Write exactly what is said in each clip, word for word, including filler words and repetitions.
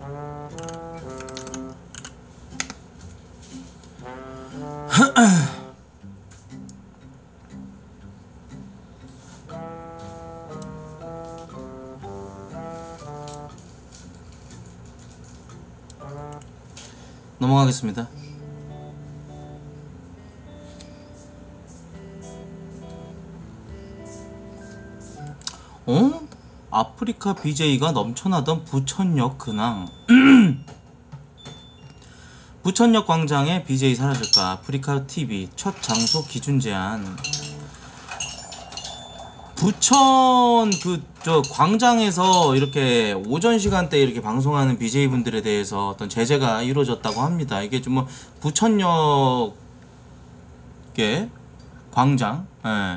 넘어가겠습니다. 어? 아프리카 비제이가 넘쳐나던 부천역 근황. 부천역 광장에 비제이 사라질까? 아프리카 티비 첫 장소 기준 제한. 부천 그 저 광장에서 이렇게 오전 시간대 이렇게 방송하는 비제이 분들에 대해서 어떤 제재가 이루어졌다고 합니다. 이게 좀 뭐 부천역의 광장, 예.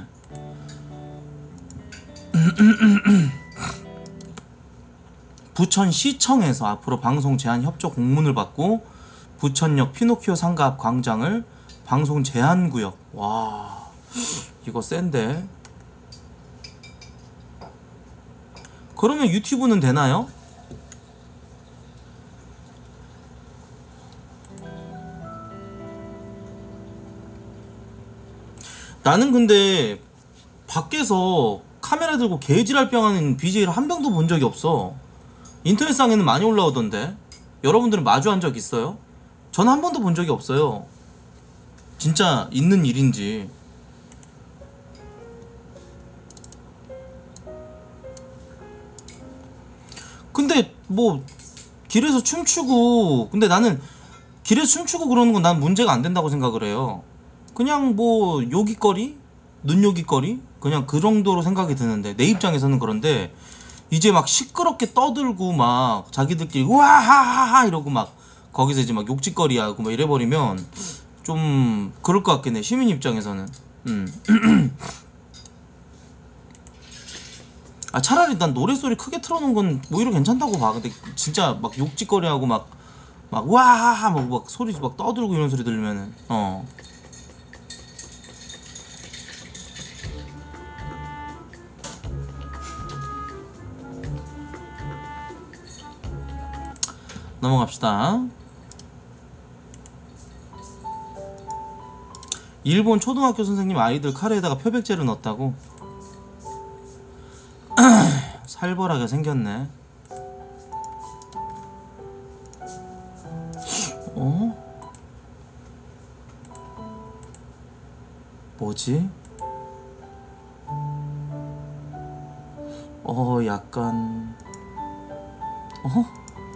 부천시청에서 앞으로 방송 제한 협조 공문을 받고 부천역 피노키오 상가 앞 광장을 방송 제한 구역. 와, 이거 센데. 그러면 유튜브는 되나요? 나는 근데 밖에서 카메라 들고 개지랄병 하는 비제이를 한 명도 본 적이 없어. 인터넷상에는 많이 올라오던데. 여러분들은 마주한 적 있어요? 저는 한 번도 본 적이 없어요. 진짜 있는 일인지. 근데 뭐 길에서 춤추고, 근데 나는 길에서 춤추고 그러는 건 난 문제가 안 된다고 생각을 해요. 그냥 뭐 요깃거리? 눈요깃거리? 그냥 그 정도로 생각이 드는데, 내 입장에서는. 그런데 이제 막 시끄럽게 떠들고 막 자기들끼리 우와하하하 이러고 막 거기서 이제 막 욕짓거리 하고 막 이래버리면 좀 그럴 것 같긴 해, 시민 입장에서는. 음. 아, 차라리 난 노래소리 크게 틀어놓은 건 오히려 괜찮다고 봐. 근데 진짜 막 욕짓거리하고 막 막 와하하 막, 막 소리 막 떠들고 이런 소리 들으면은 어 넘어갑시다. 일본 초등학교 선생님 아이들 카레에다가 표백제를 넣었다고? 살벌하게 생겼네. 어? 뭐지? 어, 약간 어?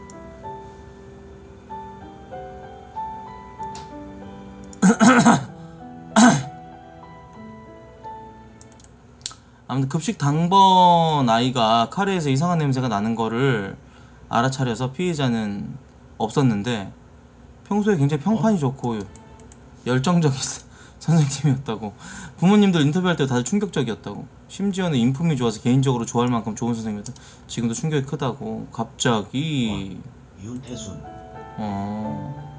아무튼 급식 당번 아이가 카레에서 이상한 냄새가 나는 거를 알아차려서 피해자는 없었는데 평소에 굉장히 평판이 어? 좋고 열정적인 선생님이었다고. 부모님들 인터뷰할 때 다들 충격적이었다고. 심지어는 인품이 좋아서 개인적으로 좋아할 만큼 좋은 선생님이었다. 지금도 충격이 크다고. 갑자기 와, 윤태순. 어...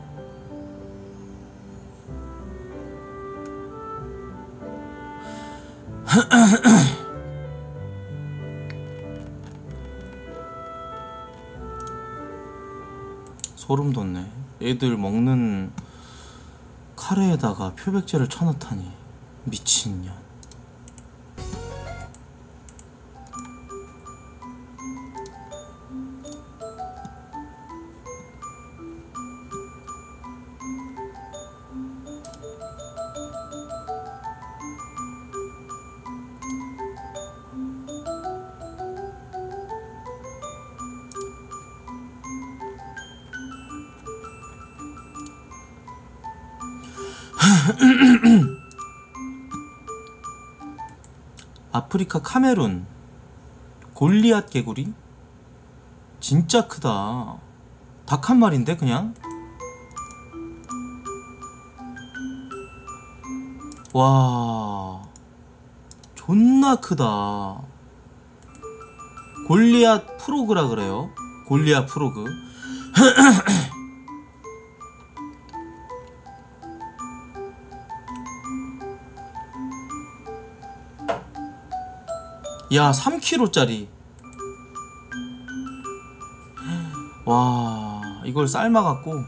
소름 돋네. 애들 먹는 카레에다가 표백제를 쳐넣다니. 미친년. 아프리카 카메룬 골리앗 개구리? 진짜 크다. 닭 한 마리인데 그냥? 와, 존나 크다. 골리앗 프로그라 그래요. 골리앗 프로그. 야, 삼 킬로그램짜리. 와, 이걸 삶아갖고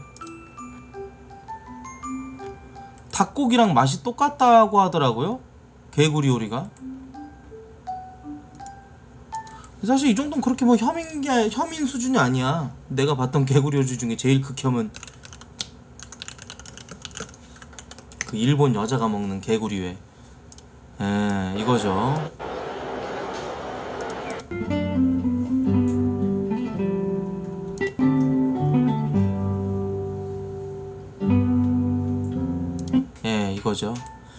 닭고기랑 맛이 똑같다고 하더라고요, 개구리 요리가. 사실 이 정도는 그렇게 뭐 혐인 게 혐인 수준이 아니야. 내가 봤던 개구리 요리 중에 제일 극혐은 그 일본 여자가 먹는 개구리회. 에, 이거죠. 예, 이거죠.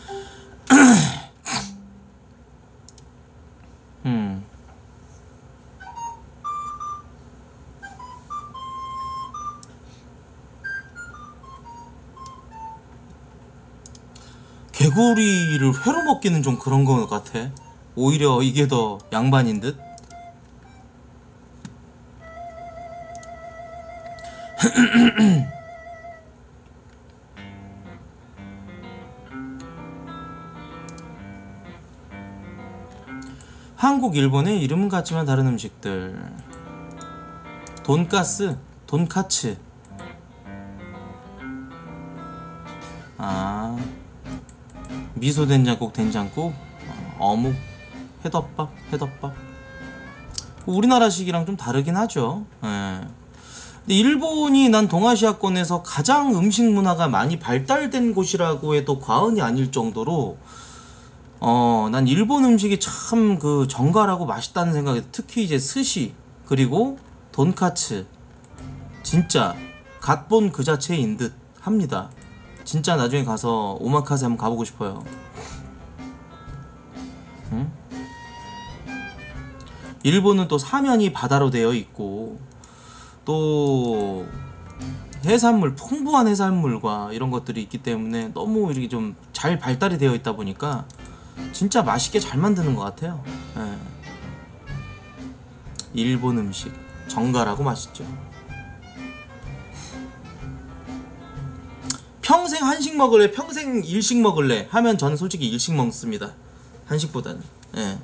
음. 개구리를 회로 먹기는 좀 그런 것 같아. 오히려 이게 더 양반인 듯. 한국, 일본의 이름은 같지만 다른 음식들. 돈가스, 돈카츠. 아, 미소 된장국, 된장국, 어묵, 회덮밥, 회덮밥. 우리나라식이랑 좀 다르긴 하죠. 예. 근데 일본이 난 동아시아권에서 가장 음식 문화가 많이 발달된 곳이라고 해도 과언이 아닐 정도로 어, 난 일본 음식이 참 그 정갈하고 맛있다는 생각이, 특히 이제 스시 그리고 돈카츠 진짜 갓본 그 자체인 듯 합니다. 진짜 나중에 가서 오마카세 한번 가보고 싶어요. 응? 일본은 또 사면이 바다로 되어 있고 또 해산물, 풍부한 해산물과 이런 것들이 있기 때문에 너무 이렇게 좀 잘 발달이 되어 있다 보니까 진짜 맛있게 잘 만드는 것 같아요. 예. 일본 음식 정갈하고 맛있죠. 평생 한식 먹을래, 평생 일식 먹을래 하면 저는 솔직히 일식 먹습니다, 한식보다는. 예.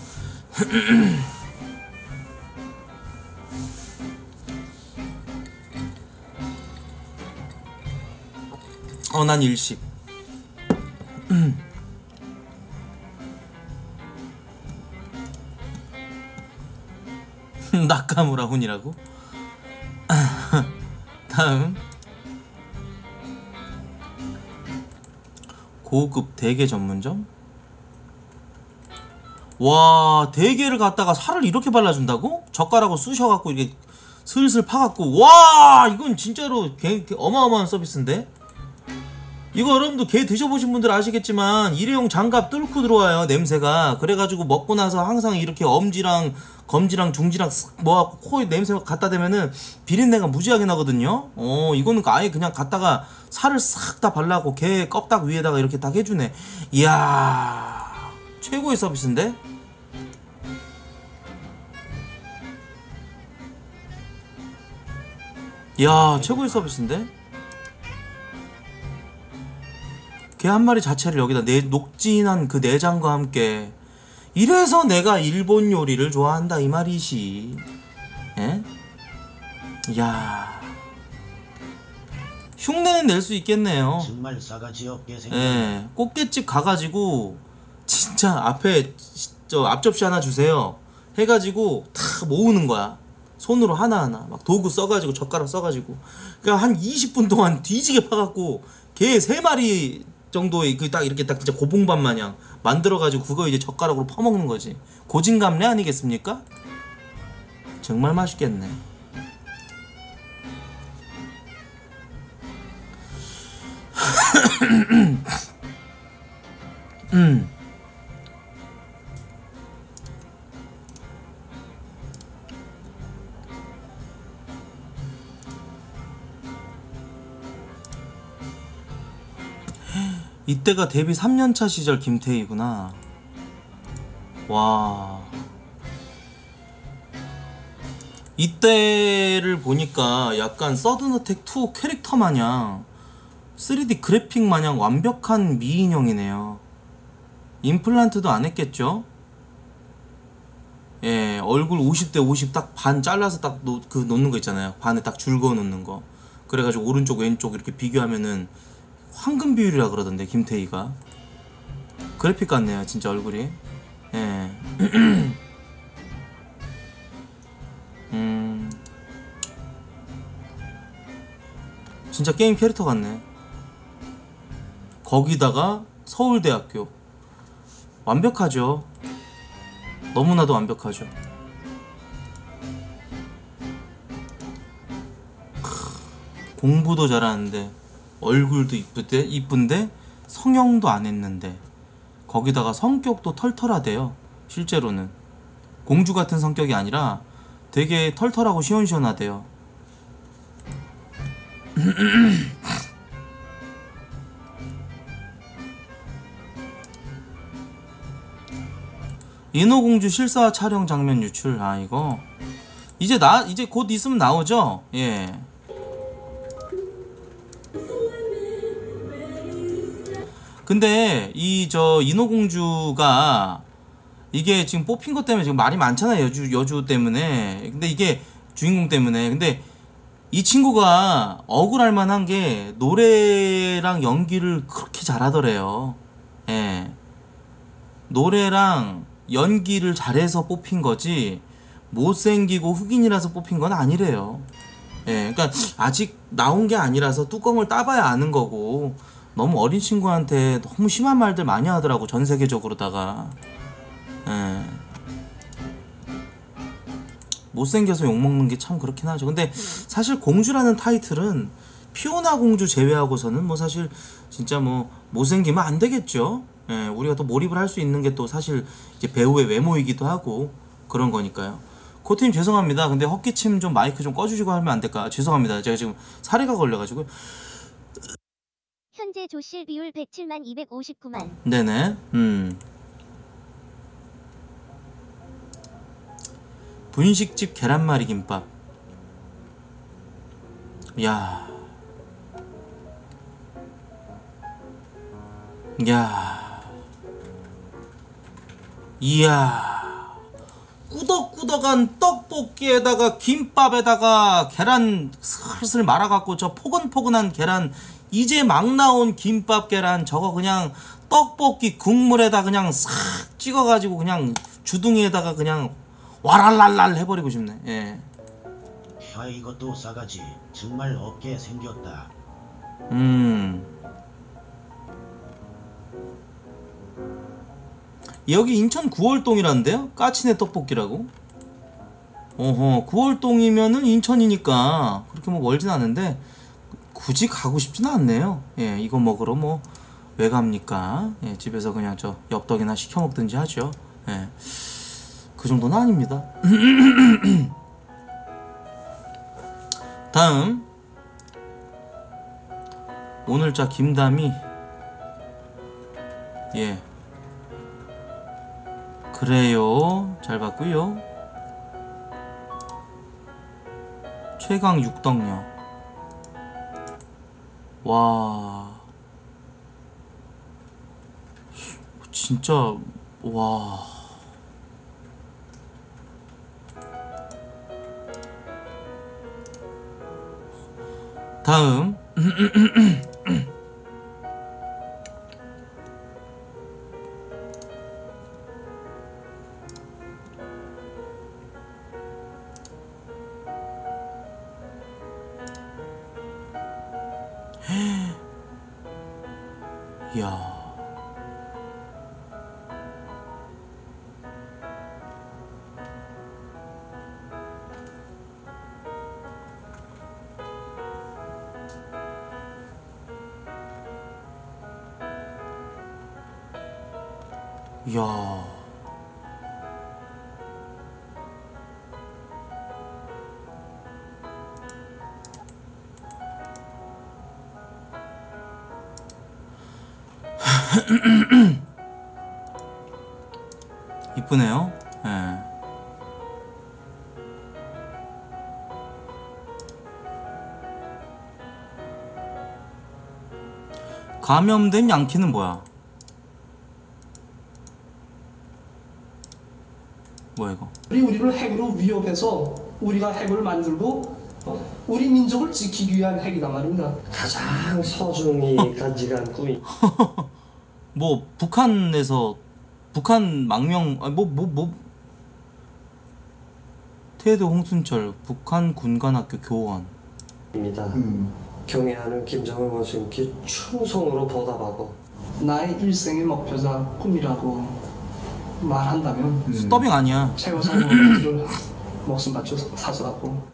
어, 난 일식. 나카무라 훈이라고? 다음, 고급 대게 전문점. 와, 대게를 갖다가 살을 이렇게 발라준다고? 젓가락으로 쑤셔갖고 이렇게 슬슬 파갖고. 와, 이건 진짜로 개, 개, 어마어마한 서비스인데? 이거 여러분도 게 드셔보신 분들 아시겠지만 일회용 장갑 뚫고 들어와요, 냄새가. 그래가지고 먹고 나서 항상 이렇게 엄지랑 검지랑 중지랑 쓱 모아갖고 코에 냄새 갖다 대면은 비린내가 무지하게 나거든요. 어, 이거는 아예 그냥 갖다가 살을 싹 다 발라고 게 껍딱 위에다가 이렇게 딱 해주네. 이야, 최고의 서비스인데? 이야, 최고의 서비스인데? 게 한 마리 자체를 여기다 내 녹진한 그 내장과 함께. 이래서 내가 일본 요리를 좋아한다 이 말이시. 예? 이야, 흉내는 낼 수 있겠네요. 정말 싸가지 없게 생겼네. 예, 꽃게집 가가지고 진짜 앞에 저 앞접시 하나 주세요 해가지고 다 모으는 거야, 손으로 하나하나. 막 도구 써가지고 젓가락 써가지고 그냥 한 이십 분 동안 뒤지게 파갖고 게 세 마리 정도의 그 딱 이렇게 딱 진짜 고봉밥 마냥 만들어가지고 그거 이제 젓가락으로 퍼먹는 거지. 고진감래 아니겠습니까? 정말 맛있겠네. 음. 이때가 데뷔 삼 년차 시절 김태희구나. 와, 이때를 보니까 약간 서든어택 투 캐릭터 마냥 쓰리디 그래픽 마냥 완벽한 미인형이네요. 임플란트도 안 했겠죠? 예, 얼굴 오십 대 오십 딱 반 잘라서 딱 놓, 그 놓는 거 있잖아요. 반에 딱 줄 그어 놓는 거. 그래가지고 오른쪽 왼쪽 이렇게 비교하면은 황금 비율이라 그러던데 김태희가. 그래픽 같네요 진짜 얼굴이. 예. 음. 진짜 게임 캐릭터 같네. 거기다가 서울대학교. 완벽하죠. 너무나도 완벽하죠. 크, 공부도 잘하는데 얼굴도 이쁘대, 이쁜데 성형도 안 했는데 거기다가 성격도 털털하대요. 실제로는 공주 같은 성격이 아니라 되게 털털하고 시원시원하대요. 인어공주 실사 촬영 장면 유출. 아 이거 이제 나 이제 곧 있으면 나오죠. 예. 근데 이 저 인어공주가 이게 지금 뽑힌 것 때문에 지금 말이 많잖아요. 여주 여주 때문에. 근데 이게 주인공 때문에. 근데 이 친구가 억울할 만한 게 노래랑 연기를 그렇게 잘하더래요. 예. 노래랑 연기를 잘해서 뽑힌 거지 못생기고 흑인이라서 뽑힌 건 아니래요. 예, 그러니까 아직 나온 게 아니라서 뚜껑을 따봐야 아는 거고 너무 어린 친구한테 너무 심한 말들 많이 하더라고 전 세계적으로다가. 예. 못생겨서 욕먹는 게 참 그렇긴 하죠. 근데 사실 공주라는 타이틀은 피오나 공주 제외하고서는 뭐 사실 진짜 뭐 못생기면 안 되겠죠. 예, 우리가 또 몰입을 할 수 있는 게 또 사실 이제 배우의 외모이기도 하고 그런 거니까요. 코트님 죄송합니다. 근데 헛기침 좀 마이크 좀 꺼주시고 하면 안 될까? 죄송합니다. 제가 지금 사례가 걸려가지고. 현재 조실 비율 백칠만 이백오십구만. 네네. 음. 분식집 계란말이 김밥. 야. 야. 이야. 꾸덕꾸덕한 떡볶이에다가 김밥에다가 계란 슬슬 말아갖고 저 포근포근한 계란 이제 막 나온 김밥 계란 저거 그냥 떡볶이 국물에다 그냥 싹 찍어가지고 그냥 주둥이에다가 그냥 와랄랄랄 해버리고 싶네. 예. 야 이것도 싸가지 정말 없게 생겼다. 음. 여기 인천 구월동이란데요? 까치네 떡볶이라고? 어허, 구월동이면은 인천이니까 그렇게 뭐 멀진 않은데 굳이 가고 싶지는 않네요. 예, 이거 먹으러 뭐 왜 갑니까? 예, 집에서 그냥 저 엽떡이나 시켜 먹든지 하죠. 예, 그 정도는 아닙니다. 다음 오늘자 김담이. 예. 그래요. 잘 봤고요. 최강 육덕녀. 와. 진짜 와. 다음 이야. 이야. 이쁘네요. 예. 감염된 양키는 뭐야? 뭐야 이거? 우리 우리를 핵으로 위협해서 우리가 핵을 만들고 어, 우리 민족을 지키기 위한 핵이다 말입니다. 가장 소중히 간직한 꿈이 뭐 북한에서 북한 망명 뭐 뭐 뭐 테드 홍순철 북한 군관학교 교원. 입니다. 음. 경애하는 김정은 원수님께 충성으로 보답하고 나의 일생의 목표자 꿈이라고 말한다면 음. 더빙 아니야. 최고 사고를 목숨 바쳐 사수하고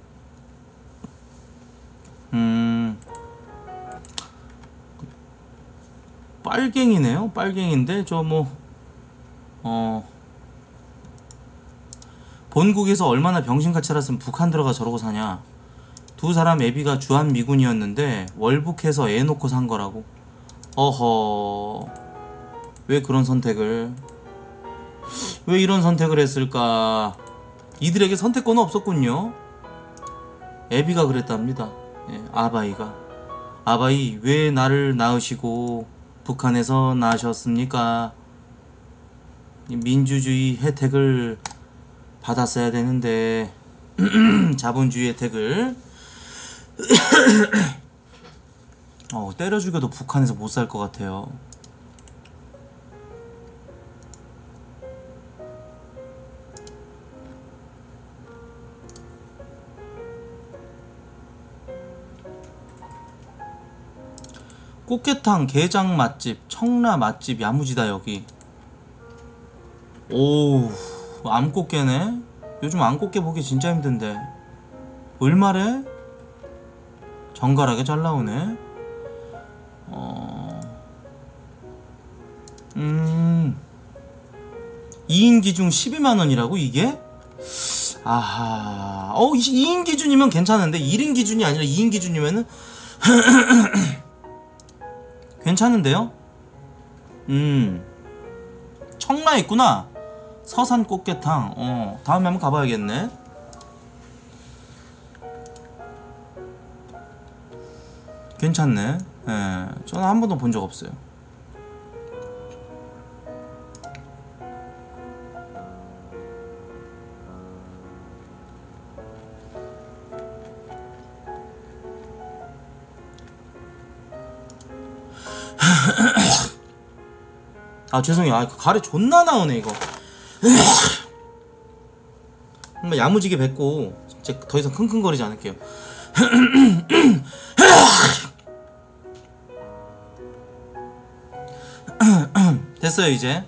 음. 빨갱이네요. 빨갱인데 저 뭐 어. 본국에서 얼마나 병신같이 살았으면 북한 들어가 저러고 사냐. 두 사람 애비가 주한미군이었는데 월북해서 애 놓고 산 거라고. 어허. 왜 그런 선택을 왜 이런 선택을 했을까. 이들에게 선택권은 없었군요. 애비가 그랬답니다. 예, 아바이가. 아바이 왜 나를 낳으시고 북한에서 나셨습니까? 민주주의 혜택을 받았어야 되는데 자본주의 혜택을 어, 때려 죽여도 북한에서 못 살 것 같아요. 꽃게탕 게장 맛집 청라 맛집 야무지다 여기. 오우 암꽃게네. 요즘 암꽃게 보기 진짜 힘든데 얼마래? 정갈하게 잘 나오네. 어... 음... 이 인 기준 십이만 원이라고 이게? 아하... 어 이 인 기준이면 괜찮은데 일 인 기준이 아니라 이 인 기준이면은 괜찮은데요? 음... 청라에 있구나. 서산 꽃게탕. 어, 다음에 한번 가봐야겠네. 괜찮네. 예, 저는 한 번도 본 적 없어요. 아 죄송해요. 아, 가래 존나 나오네 이거. 한번 야무지게 뱉고 이제 더 이상 킁킁거리지 않을게요. 됐어요 이제.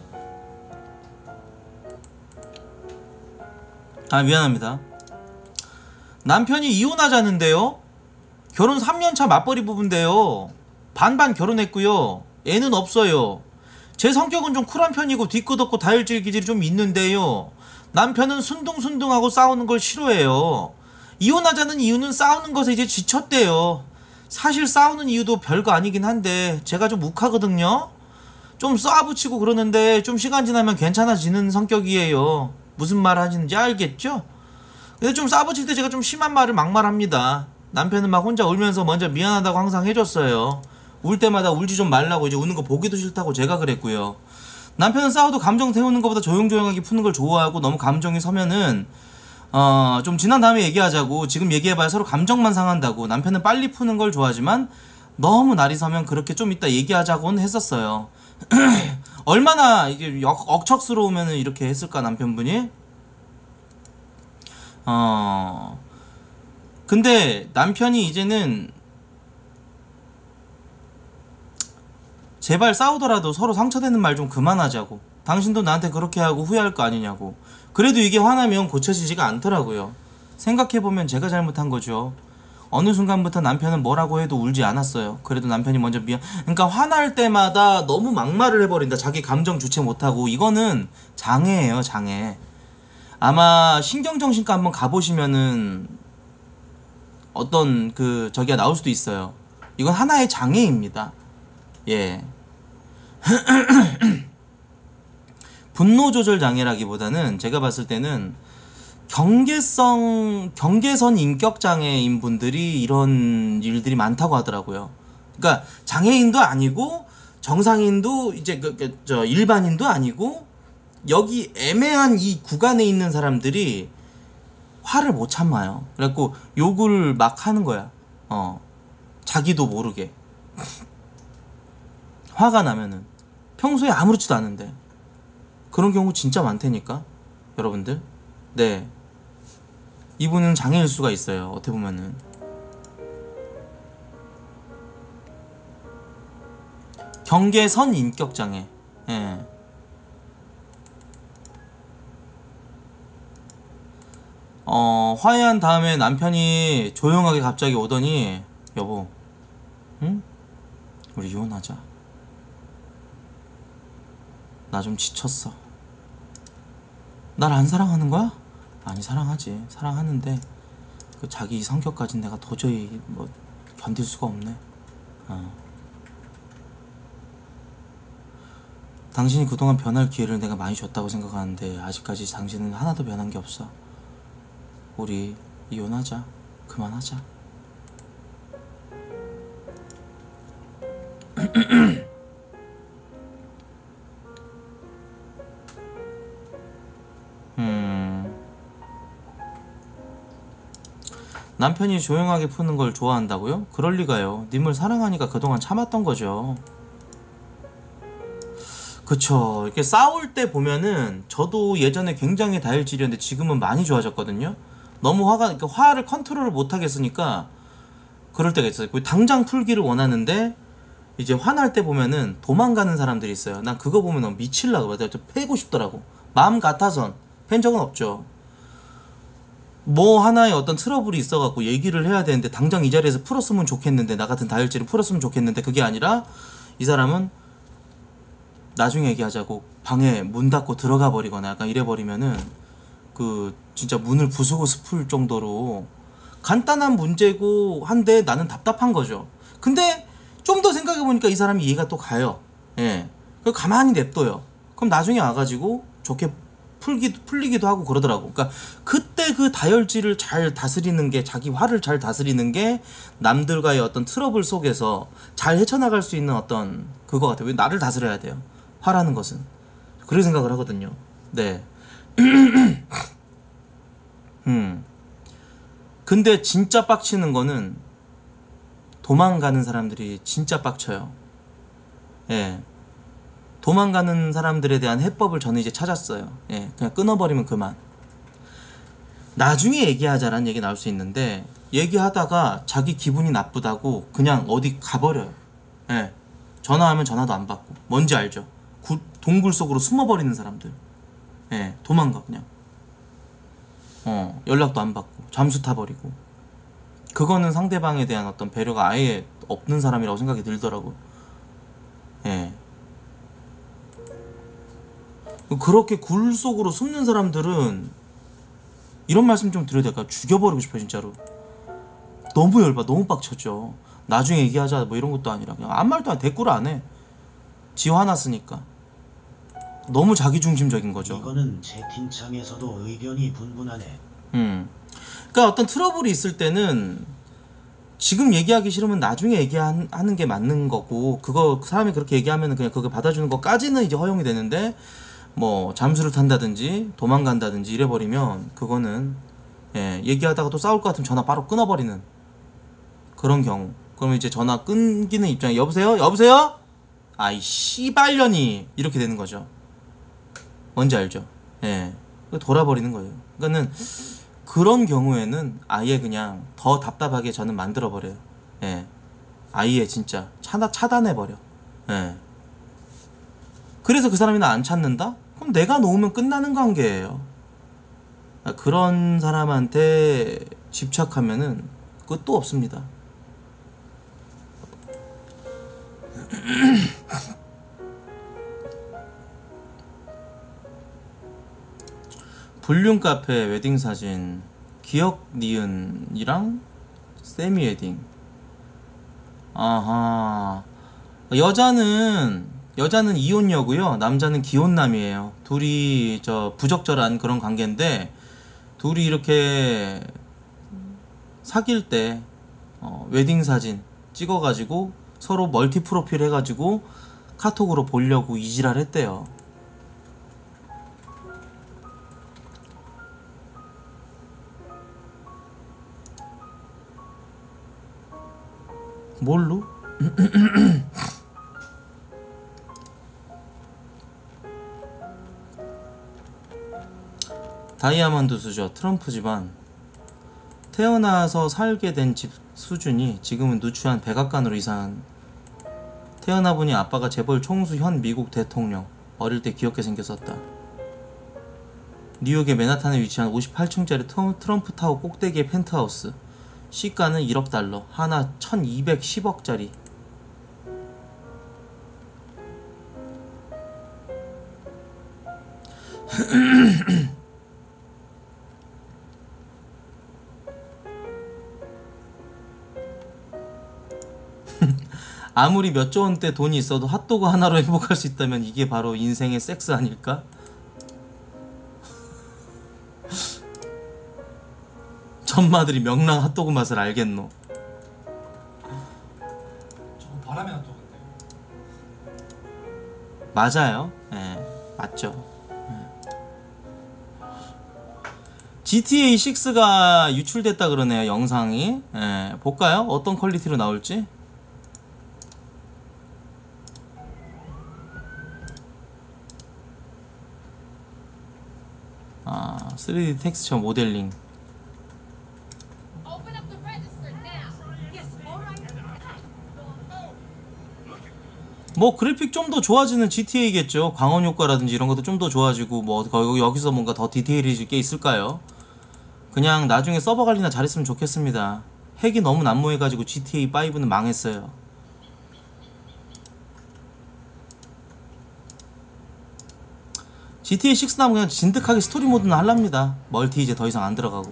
아 미안합니다. 남편이 이혼하자는데요. 결혼 삼 년 차 맞벌이 부부인데요. 반반 결혼했고요. 애는 없어요. 제 성격은 좀 쿨한 편이고 뒤끝없고 다혈질 기질이 좀 있는데요. 남편은 순둥순둥하고 싸우는 걸 싫어해요. 이혼하자는 이유는 싸우는 것에 이제 지쳤대요. 사실 싸우는 이유도 별거 아니긴 한데 제가 좀 욱하거든요. 좀 쏴붙이고 그러는데 좀 시간 지나면 괜찮아지는 성격이에요. 무슨 말 하시는지 알겠죠? 근데 좀 쏴붙일 때 제가 좀 심한 말을 막말합니다. 남편은 막 혼자 울면서 먼저 미안하다고 항상 해줬어요. 울 때마다 울지 좀 말라고 이제 우는 거 보기도 싫다고 제가 그랬고요. 남편은 싸워도 감정 태우는 것보다 조용조용하게 푸는 걸 좋아하고 너무 감정이 서면은 어, 좀 지난 다음에 얘기하자고. 지금 얘기해봐야 서로 감정만 상한다고. 남편은 빨리 푸는 걸 좋아하지만 너무 날이 서면 그렇게 좀 이따 얘기하자고는 했었어요. 얼마나 이게 억, 억척스러우면 이렇게 했을까 남편분이? 어 근데 남편이 이제는 제발 싸우더라도 서로 상처되는 말 좀 그만하자고. 당신도 나한테 그렇게 하고 후회할 거 아니냐고. 그래도 이게 화나면 고쳐지지가 않더라고요. 생각해보면 제가 잘못한 거죠. 어느 순간부터 남편은 뭐라고 해도 울지 않았어요. 그래도 남편이 먼저 미안. 그러니까 화날 때마다 너무 막말을 해버린다. 자기 감정 주체 못하고. 이거는 장애예요, 장애. 아마 신경정신과 한번 가보시면은 어떤 그 저기가 나올 수도 있어요. 이건 하나의 장애입니다. 예. 분노 조절 장애라기보다는 제가 봤을 때는 경계성, 경계선 인격 장애인 분들이 이런 일들이 많다고 하더라고요. 그러니까 장애인도 아니고 정상인도 이제 그, 그, 저 일반인도 아니고 여기 애매한 이 구간에 있는 사람들이 화를 못 참아요. 그래갖고 욕을 막 하는 거야. 어, 자기도 모르게. 화가 나면은 평소에 아무렇지도 않은데 그런 경우 진짜 많다니까 여러분들. 네, 이분은 장애일 수가 있어요. 어떻게 보면은 경계선 인격장애. 예. 어, 화해한 다음에 남편이 조용하게 갑자기 오더니 여보, 응? 우리 이혼하자. 나 좀 지쳤어. 날 안 사랑하는 거야? 아니, 사랑하지. 사랑하는데 그 자기 성격까진 내가 도저히 뭐 견딜 수가 없네. 어. 당신이 그동안 변할 기회를 내가 많이 줬다고 생각하는데 아직까지 당신은 하나도 변한 게 없어. 우리 이혼하자. 그만하자. 음. 남편이 조용하게 푸는 걸 좋아한다고요? 그럴 리가요. 님을 사랑하니까 그동안 참았던 거죠. 그쵸. 이렇게 싸울 때 보면은 저도 예전에 굉장히 다혈질이었는데 지금은 많이 좋아졌거든요. 너무 화가, 그러니까 화를 컨트롤을 못 하겠으니까 그럴 때가 있어요. 당장 풀기를 원하는데 이제 화날 때 보면은 도망가는 사람들이 있어요. 난 그거 보면 너무 미칠라고 그래. 패고 싶더라고. 마음 같아선 팬 적은 없죠. 뭐 하나의 어떤 트러블이 있어갖고 얘기를 해야 되는데 당장 이 자리에서 풀었으면 좋겠는데, 나 같은 다혈질을 풀었으면 좋겠는데 그게 아니라 이 사람은 나중에 얘기하자고 방에 문 닫고 들어가 버리거나 약간 이래버리면은 그 진짜 문을 부수고 싶을 정도로 간단한 문제고 한데 나는 답답한 거죠. 근데 좀 더 생각해보니까 이 사람이 이해가 또 가요. 예. 그 가만히 냅둬요. 그럼 나중에 와가지고 좋게 풀기, 풀리기도 하고 그러더라고. 그러니까 그때 그 다혈질을 잘 다스리는 게, 자기 화를 잘 다스리는 게 남들과의 어떤 트러블 속에서 잘 헤쳐나갈 수 있는 어떤 그거 같아요. 왜 나를 다스려야 돼요? 화라는 것은. 그런 생각을 하거든요. 네. 음. 근데 진짜 빡치는 거는 도망가는 사람들이 진짜 빡쳐요. 예. 도망가는 사람들에 대한 해법을 저는 이제 찾았어요. 예. 그냥 끊어버리면 그만. 나중에 얘기하자라는 얘기 나올 수 있는데 얘기하다가 자기 기분이 나쁘다고 그냥 어디 가버려요. 예. 전화하면 전화도 안 받고. 뭔지 알죠? 구, 동굴 속으로 숨어버리는 사람들. 예. 도망가 그냥. 어, 연락도 안 받고 잠수 타버리고. 그거는 상대방에 대한 어떤 배려가 아예 없는 사람이라고 생각이 들더라고요. 예. 그렇게 굴 속으로 숨는 사람들은 이런 말씀 좀 드려야 될까요? 죽여버리고 싶어요 진짜로. 너무 열받아. 너무 빡쳤죠. 나중에 얘기하자 뭐 이런 것도 아니라 그냥 아무 말도 안 해. 대꾸를 안 해. 지 화났으니까. 너무 자기중심적인 거죠. 이거는 채팅창에서도 의견이 분분하네. 음. 그러니까 어떤 트러블이 있을 때는 지금 얘기하기 싫으면 나중에 얘기하는 게 맞는 거고, 그거 사람이 그렇게 얘기하면 그냥 그거 받아주는 것까지는 이제 허용이 되는데 뭐 잠수를 탄다든지 도망간다든지 이래버리면 그거는 예, 얘기하다가 또 싸울 것 같으면 전화 바로 끊어버리는 그런 경우. 그러면 이제 전화 끊기는 입장에 여보세요? 여보세요? 아이 씨발년이 이렇게 되는 거죠. 뭔지 알죠? 예, 돌아버리는 거예요. 그러니까는 그런 경우에는 아예 그냥 더 답답하게 저는 만들어버려요. 예, 아예 진짜 차단, 차단해버려. 예. 그래서 그 사람이 나 안 찾는다? 그럼 내가 놓으면 끝나는 관계예요. 그런 사람한테 집착하면은 끝도 없습니다. 불륜 카페 웨딩 사진, 기억 니은이랑 세미 웨딩. 아하. 여자는 여자는 이혼녀고요. 남자는 기혼남이에요. 둘이 저 부적절한 그런 관계인데 둘이 이렇게 사귈 때 어, 웨딩 사진 찍어가지고 서로 멀티 프로필 해가지고 카톡으로 보려고 이지랄 했대요. 뭘로? 다이아몬드 수저 트럼프 집안. 태어나서 살게 된 집 수준이 지금은 누추한 백악관으로 이사한. 태어나 보니 아빠가 재벌 총수 현 미국 대통령. 어릴 때 귀엽게 생겼었다. 뉴욕의 맨하탄에 위치한 오십팔 층짜리 트럼프 타워 꼭대기의 펜트하우스. 시가는 일억 달러, 하나 천이백십억짜리. 아무리 몇 조 원대 돈이 있어도 핫도그 하나로 행복할 수 있다면 이게 바로 인생의 섹스 아닐까? 전마들이 명랑 핫도그 맛을 알겠노. 저거 바람의 핫도그인데. 맞아요. 예, 맞죠. 예. 지티에이 식스가 유출됐다 그러네요, 영상이. 예, 볼까요? 어떤 퀄리티로 나올지. 아, 쓰리디 텍스처 모델링. 뭐 그래픽 좀 더 좋아지는 지티에이겠죠. 광원 효과라든지 이런 것도 좀 더 좋아지고, 뭐 거기 여기서 뭔가 더 디테일해질 게 있을까요? 그냥 나중에 서버 관리나 잘했으면 좋겠습니다. 핵이 너무 난무해가지고 지티에이 파이브는 망했어요. 지티에이 식스 나면 그냥 진득하게 스토리 모드는 할랍니다. 멀티 이제 더 이상 안 들어가고.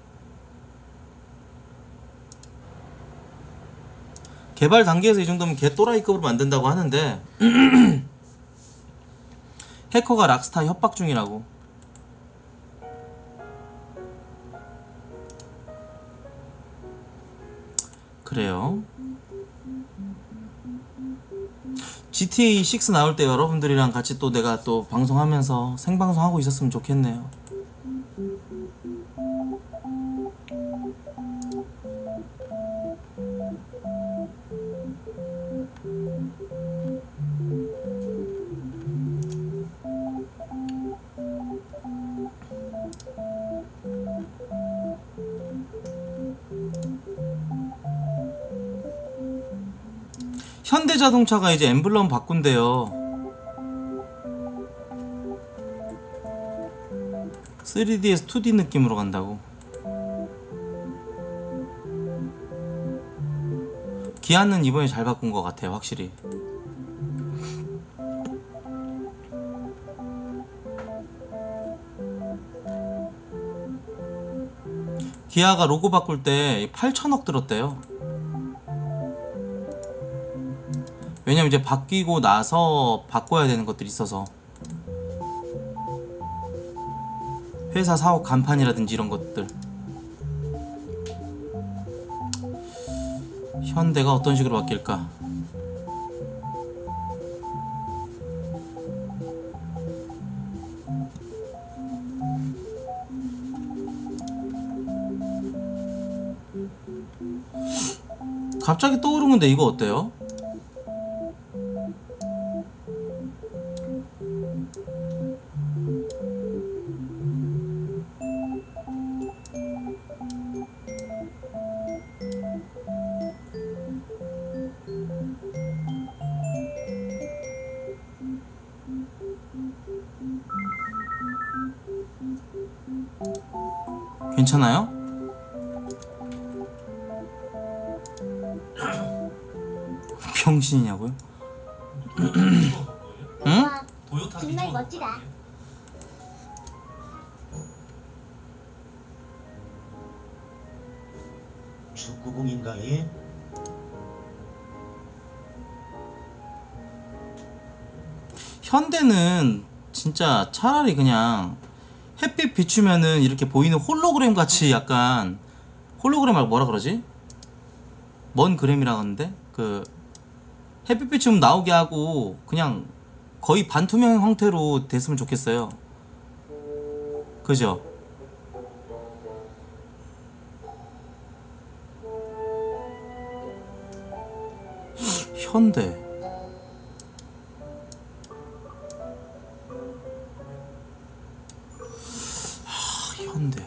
개발 단계에서 이 정도면 개 또라이급으로 만든다고 하는데 해커가 락스타 협박 중이라고. 그래요. 지티에이 식스 나올 때 여러분들이랑 같이 또 내가 또 방송하면서 생방송하고 있었으면 좋겠네요. 현대자동차가 이제 엠블럼 바꾼대요. 쓰리디에서 투디 느낌으로 간다고. 기아는 이번에 잘 바꾼 것 같아요, 확실히. 기아가 로고 바꿀 때 팔천억 들었대요. 왜냐면 이제 바뀌고 나서 바꿔야 되는 것들이 있어서. 회사 사업 간판이라든지 이런 것들. 현대가 어떤 식으로 바뀔까? 갑자기 떠오른 건데 이거 어때요? 괜찮아요? 병신이냐고요? 응? 와, 도요타 정말 디저트 멋지다. 축구공인가 얘? 현대는 진짜 차라리 그냥 햇빛 비추면은 이렇게 보이는 홀로그램 같이 약간, 홀로그램 말고 뭐라 그러지? 뭔 그램이라 하는데? 그 햇빛 비추면 나오게 하고 그냥 거의 반투명 형태로 됐으면 좋겠어요. 그죠? 현대. 하, 현대.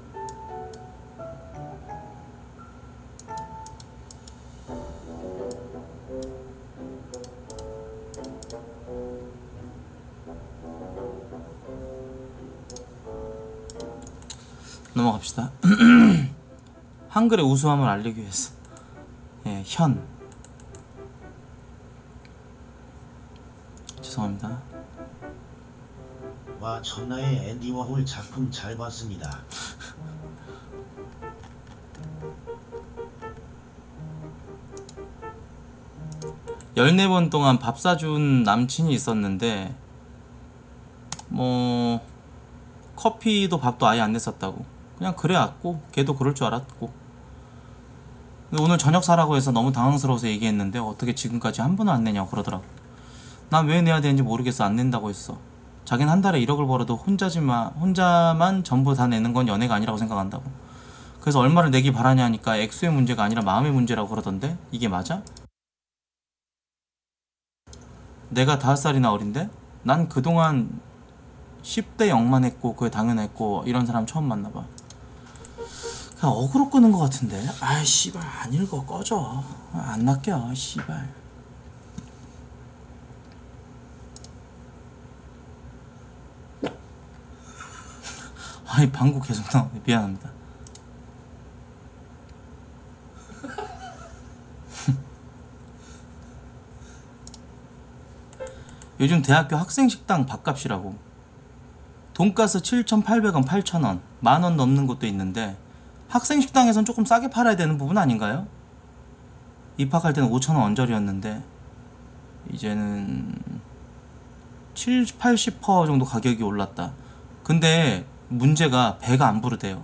넘어갑시다. 한글의 우수함을 알리기 위해서. 예, 현. 죄송합니다. 와 천나의 앤디 워홀 작품 잘 봤습니다. 열네 번 동안 밥 사준 남친이 있었는데 뭐 커피도 밥도 아예 안 냈었다고. 그냥 그래왔고 걔도 그럴 줄 알았고. 근데 오늘 저녁 사라고 해서 너무 당황스러워서 얘기했는데 어떻게 지금까지 한 번은 안 내냐고 그러더라고. 난 왜 내야 되는지 모르겠어. 안 낸다고 했어. 자긴 한 달에 일억을 벌어도 혼자지만 혼자만 전부 다 내는 건 연애가 아니라고 생각한다고. 그래서 얼마를 내기 바라냐 하니까 액수의 문제가 아니라 마음의 문제라고 그러던데 이게 맞아? 내가 다섯 살이나 어린데? 난 그동안 십 대 영만 했고 그게 당연했고 이런 사람 처음 만나봐. 그냥 어그로 끄는 것 같은데? 아이 씨발 안 읽어. 꺼져. 안 낚여 씨발. 아이 방구 계속 나오네. 미안합니다. 요즘 대학교 학생식당 밥값이라고. 돈가스 칠천팔백 원, 팔천 원, 만 원 넘는 곳도 있는데 학생식당에선 조금 싸게 팔아야 되는 부분 아닌가요? 입학할 때는 오천 원 언저리였는데 이제는 칠십, 팔십 퍼센트 정도 가격이 올랐다. 근데 문제가 배가 안 부르대요.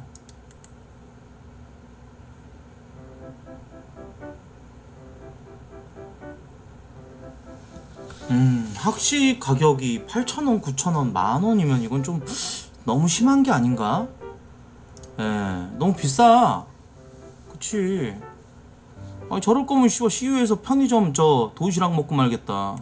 음, 학식 가격이 팔천 원, 구천 원, 만 원이면 이건 좀 너무 심한 게 아닌가? 예, 너무 비싸. 그치. 아니, 저럴 거면 씨발 씨유에서 편의점 저 도시락 먹고 말겠다.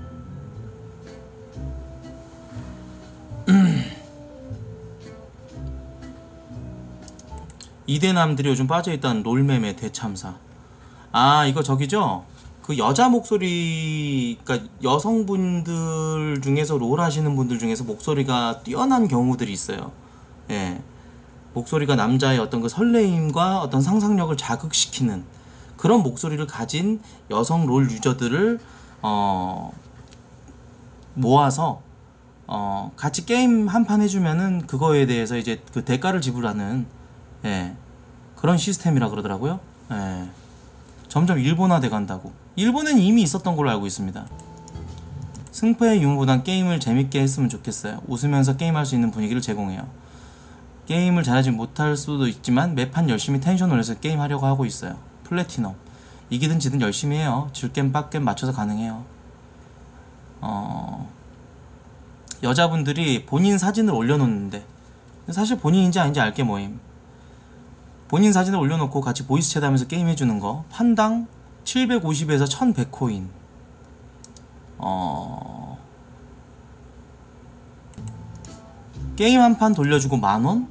이대남들이 요즘 빠져있다는 롤매매 대참사. 아 이거 저기죠? 그 여자 목소리, 그러니까 여성분들 중에서 롤 하시는 분들 중에서 목소리가 뛰어난 경우들이 있어요. 예, 목소리가 남자의 어떤 그 설레임과 어떤 상상력을 자극시키는 그런 목소리를 가진 여성 롤 유저들을 어 모아서 어 같이 게임 한 판 해주면은 그거에 대해서 이제 그 대가를 지불하는, 예, 그런 시스템이라 그러더라고요. 예. 점점 일본화돼 간다고. 일본엔 이미 있었던 걸로 알고 있습니다. 승패의 유무보단 게임을 재밌게 했으면 좋겠어요. 웃으면서 게임할 수 있는 분위기를 제공해요. 게임을 잘하지 못할 수도 있지만 매판 열심히 텐션 올려서 게임하려고 하고 있어요. 플래티넘. 이기든 지든 열심히 해요. 질겜 빡겜 맞춰서 가능해요. 어... 여자분들이 본인 사진을 올려놓는데 사실 본인인지 아닌지 알게 뭐임. 본인 사진을 올려놓고 같이 보이스 챗 하면서 게임 해주는 거 판당 칠백오십에서 천백 코인. 어... 게임 한 판 돌려주고 만원?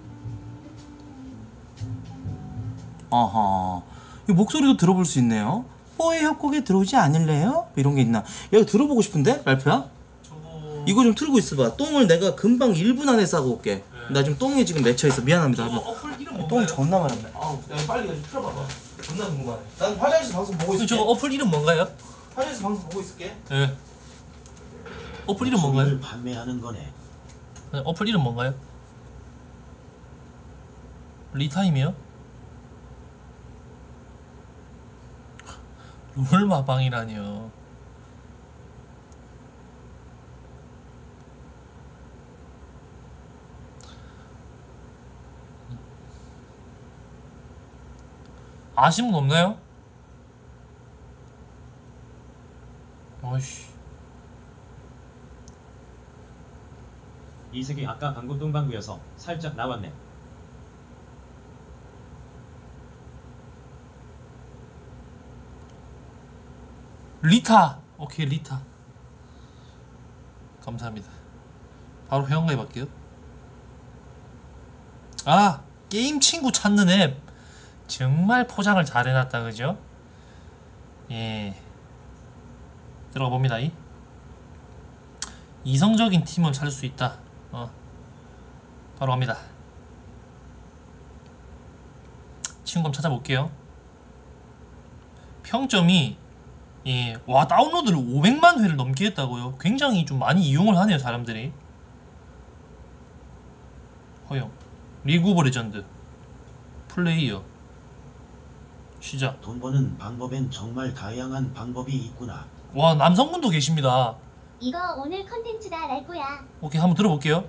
어허. 이 목소리도 들어볼 수 있네요. 뽀의 협곡에 들어오지 않을래요? 이런 게 있나? 야, 이거 들어보고 싶은데? 랄프야? 저거 이거 좀 틀고 있어봐. 똥을 내가 금방 일 분 안에 싸고 올게. 네. 나 지금 똥에 지금 맺혀있어. 미안합니다. 저거 어플 이름 뭔가요? 똥이 존나 많은데. 아우, 야, 빨리 가서 틀어봐봐. 존나 궁금하네. 난 화장실 방송 보고 있을게. 저거 어플 이름 뭔가요? 화장실 방송 보고 있을게. 예. 어플 이름 뭔가요? 소리를 판매하는 거네. 네, 어플 이름 뭔가요? 리타임이요? 롤마방이라니요. 아시는 분 없나요? 어이씨. 이색이 아까 방구 똥방구여서 살짝 나왔네. 리타. 오케이 리타. 감사합니다. 바로 회원가입할게요. 아 게임 친구 찾는 앱 정말 포장을 잘 해놨다 그죠? 예 들어가 봅니다. 이 이성적인 팀을 찾을 수 있다. 어 바로 갑니다. 친구 한번 찾아볼게요. 평점이 예, 와 다운로드를 오백만 회를 넘게 했다고요. 굉장히 좀 많이 이용을 하네요 사람들이. 허용 리그 오브 레전드 플레이어 시작. 돈 버는 방법엔 정말 다양한 방법이 있구나. 와 남성분도 계십니다. 이거 오늘 컨텐츠다 랄거야. 오케이 한번 들어볼게요.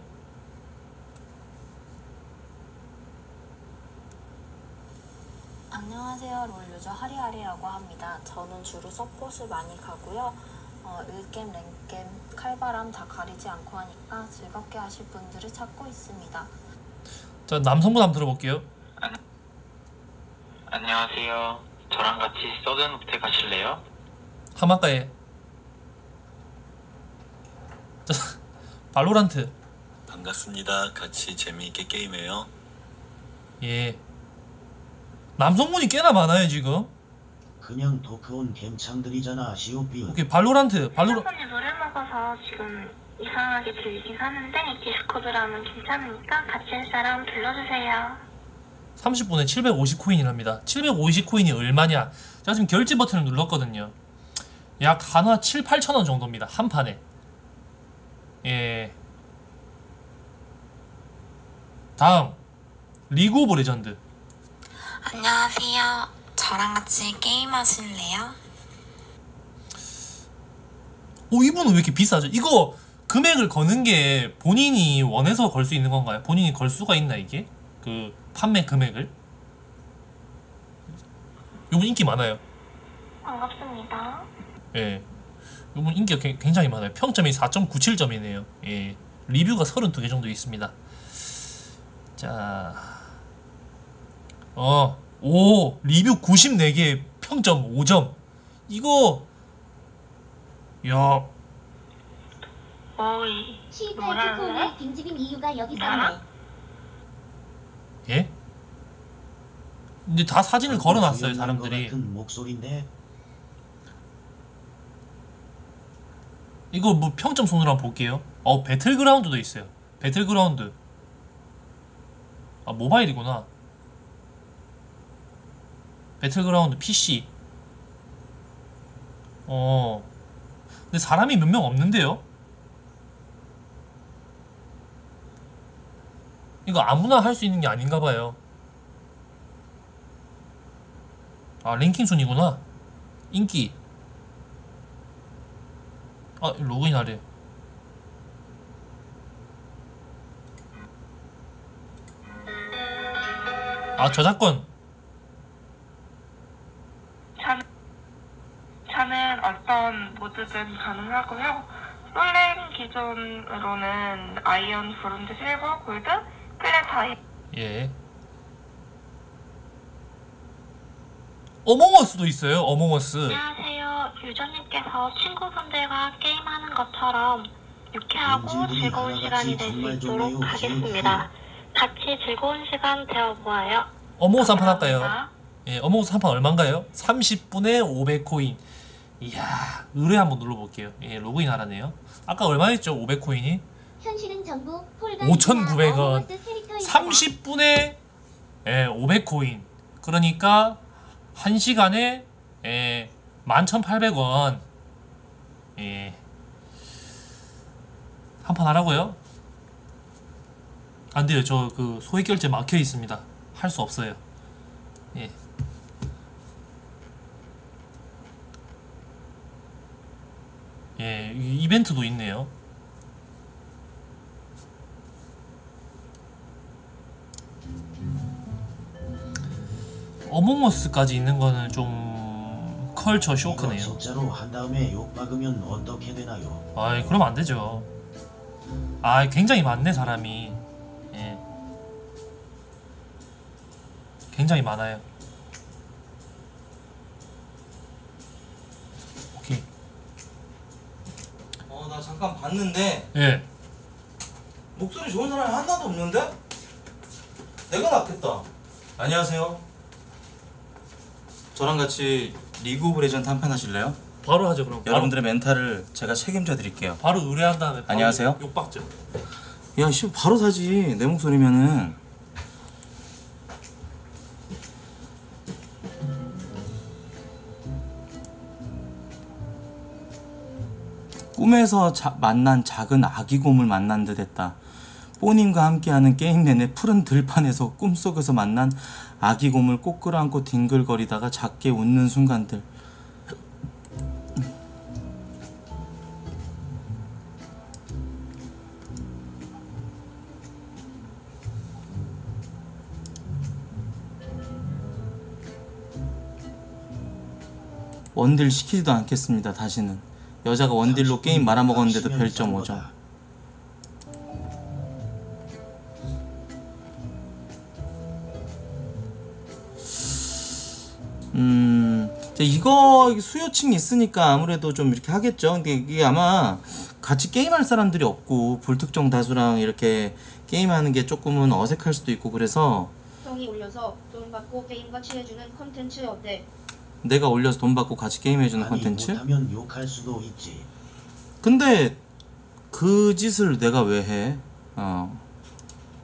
안녕하세요. 롤유저 하리하리라고 합니다. 저는 주로 서폿을 많이 가고요. 어, 일겜, 랭겜, 칼바람 다 가리지 않고 하니까 즐겁게 하실 분들을 찾고 있습니다. 자 남성분 한번 들어볼게요. 안녕하세요. 저랑 같이 서든 호텔 가실래요? 하마가에 자 발로란트. 반갑습니다. 같이 재미있게 게임해요. 예 남성분이 꽤나 많아요 지금. 그냥 도크온 갬창들이잖아. 시오피은. 오케이 발로란트 발로 핸드폰이 물을 먹어서 지금 이상하게 들리긴 하는데 디스코드라면 괜찮으니까 같이 할 사람 불러주세요. 삼십 분에 칠백오십 코인이랍니다. 칠백오십 코인이 얼마냐? 제가 지금 결제 버튼을 눌렀거든요. 약 한화 칠, 팔천 원 정도입니다. 한 판에. 예. 다음 리그 오브 레전드. 안녕하세요. 저랑 같이 게임 하실래요? 오 이분은 왜 이렇게 비싸죠? 이거 금액을 거는 게 본인이 원해서 걸 수 있는 건가요? 본인이 걸 수가 있나 이게? 그 판매 금액을? 이분 인기 많아요. 반갑습니다. 예. 이분 인기가 개- 굉장히 많아요. 평점이 사 점 구칠 점이네요. 예. 리뷰가 서른두 개 정도 있습니다. 자. 어. 오, 리뷰 구십사 개, 평점 오 점. 이거 야, 어이, 십팔 주 코인의 김지빈 이유가 여기 있네. 예? 근데 다 사진을 걸어 놨어요, 사람들이. 같은 목소리인데 이거 뭐 평점 손으로 한번 볼게요. 어, 배틀그라운드도 있어요. 배틀그라운드. 아, 모바일이구나. 배틀그라운드 피씨. 어. 근데 사람이 몇 명 없는데요? 이거 아무나 할 수 있는 게 아닌가 봐요. 아, 랭킹 순이구나. 인기. 아, 로그인 하래. 아, 저작권. 참, 저는 어떤 모드든 가능하고요. 솔랭 기준으로는 아이언, 브론즈, 실버, 골드, 클랜 다이. 예. 어몽어스도 있어요. 어몽어스. 안녕하세요. 유저님께서 친구분들과 게임하는 것처럼 유쾌하고 인질들이 즐거운 하나같이 시간이 될 수 정말 있도록 좋네요. 하겠습니다. 같이 즐거운 시간 되어보아요. 어몽어스 한 판 할까요? 감사합니다. 예, 어몽어스 한 판 얼마인가요? 삼십 분에 오백 코인. 이야, 의뢰 한번 눌러볼게요. 예, 로그인 하라네요. 아까 얼마였죠? 오백 코인이? 현실은 전부 폴가 오천구백 원. 어몽어스 캐릭터입니다. 삼십 분에 예, 오백 코인. 그러니까 한 시간에 예, 만 천팔백 원. 예. 한 판 하라고요? 안 돼요. 저 그 소액 결제 막혀 있습니다. 할 수 없어요. 예. 예, 이- 이벤트도 있네요. 어몽어스까지 있는 거는 좀 컬처 이거 쇼크네요. 진짜로 한 다음에 욕 박으면 어떻게 되나요? 아이, 그러면 안 되죠. 아, 굉장히 많네 사람이. 예. 굉장히 많아요. 오케이. 잠깐 봤는데 예. 목소리 좋은 사람이 하나도 없는데? 내가 낫겠다. 안녕하세요. 저랑 같이 리그 오브 레전드 한판 하실래요? 바로 하죠 그럼. 여러분들의 멘탈을 제가 책임져 드릴게요. 바로 의뢰한 다음에 바로 안녕하세요? 욕박죠. 야, 씨, 바로 사지. 내 목소리면은. 꿈에서 자, 만난 작은 아기곰을 만난 듯 했다. 뽀님과 함께하는 게임 내내 푸른 들판에서 꿈속에서 만난 아기곰을 꼭 끌어안고 뒹글거리다가 작게 웃는 순간들. 원딜 시키지도 않겠습니다. 다시는. 여자가 원딜로 게임 말아먹었는데도 별점 오 점. 음, 이거 수요층이 있으니까 아무래도 좀 이렇게 하겠죠. 근데 이게 아마 같이 게임할 사람들이 없고 불특정 다수랑 이렇게 게임하는 게 조금은 어색할 수도 있고 그래서 형이 올려서 돈 받고 게임 같이 해주는 컨텐츠 어때? 내가 올려서 돈 받고 같이 게임해주는 아니, 컨텐츠? 못하면 욕할 수도 있지. 근데 그 짓을 내가 왜 해? 어.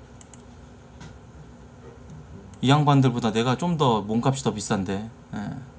이 양반들보다 내가 좀 더 몸값이 더 비싼데. 예.